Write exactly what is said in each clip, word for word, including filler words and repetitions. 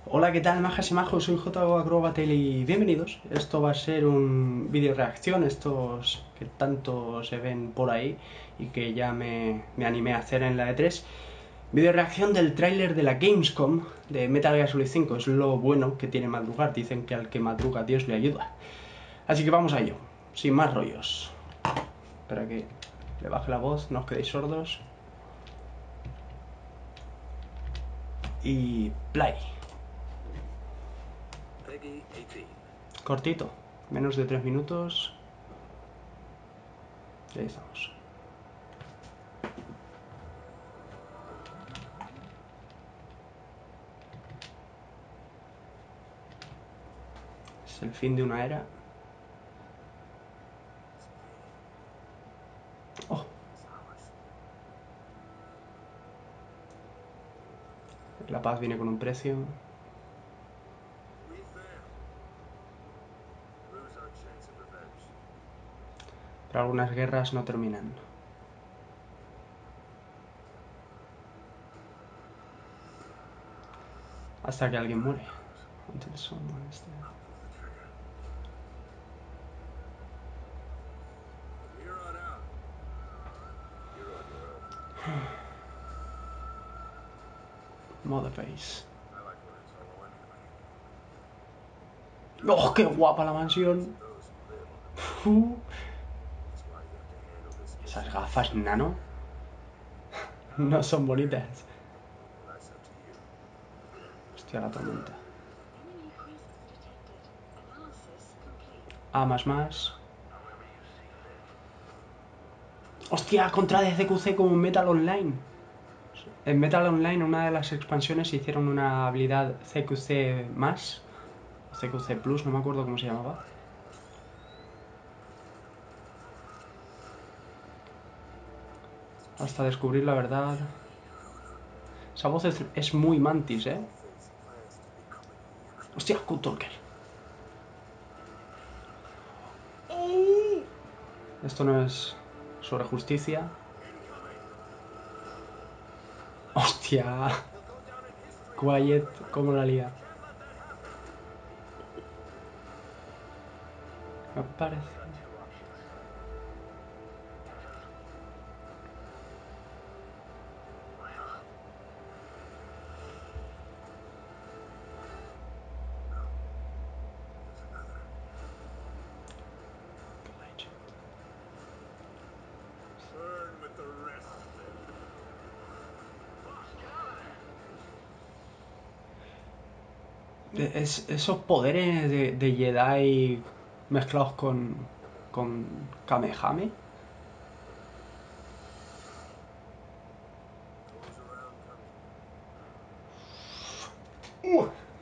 Hola, ¿qué tal, majas y majos? Soy J O Acrobatel y bienvenidos. Esto va a ser un vídeo reacción, estos que tanto se ven por ahí y que ya me, me animé a hacer en la E tres. Vídeo reacción del tráiler de la Gamescom de Metal Gear Solid cinco. Es lo bueno que tiene madrugar. Dicen que al que madruga Dios le ayuda. Así que vamos a ello, sin más rollos. Espera que le baje la voz, no os quedéis sordos. Y play. Cortito, menos de tres minutos. Y ahí estamos. Es el fin de una era. Oh. La paz viene con un precio. Pero algunas guerras no terminan. Hasta que alguien muere. Until someone is dead. Motherface. ¡Oh, qué guapa la mansión! Uh. Esas gafas, nano, no son bonitas. Hostia, la tormenta. A más más. Hostia, contra de C Q C como en Metal Online. En Metal Online, una de las expansiones, hicieron una habilidad C Q C más, C Q C Plus, no me acuerdo cómo se llamaba. Hasta descubrir la verdad. Esa voz es, es muy Mantis, ¿eh? Hostia, Kurt Talker. Esto no es sobre justicia. Hostia. Quiet, ¿cómo la lía? Me parece. Es, esos poderes de, de Jedi mezclados con, con Kamehame. Uh.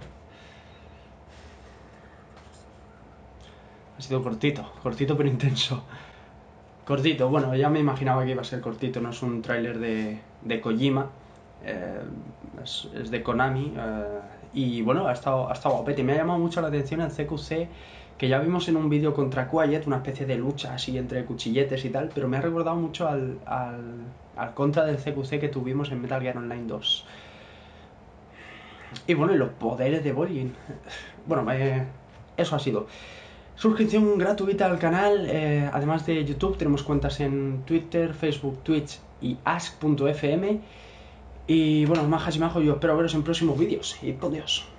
Ha sido cortito, cortito pero intenso. Cortito, bueno, ya me imaginaba que iba a ser cortito, no es un tráiler de, de Kojima, eh, es, es de Konami, eh, y bueno, ha estado, ha estado guapete. Me ha llamado mucho la atención el C Q C, que ya vimos en un vídeo contra Quiet, una especie de lucha así entre cuchilletes y tal, pero me ha recordado mucho al, al, al contra del C Q C que tuvimos en Metal Gear Online dos. Y bueno, y los poderes de Volgin. Bueno, eh, eso ha sido. Suscripción gratuita al canal, eh, además de YouTube tenemos cuentas en Twitter, Facebook, Twitch y ask punto f m. Y bueno, majas y majos, yo espero veros en próximos vídeos. Y por Dios.